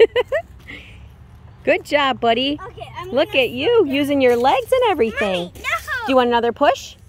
Good job, buddy. Okay, Look at you using your legs and everything. Mommy, no. Do you want another push?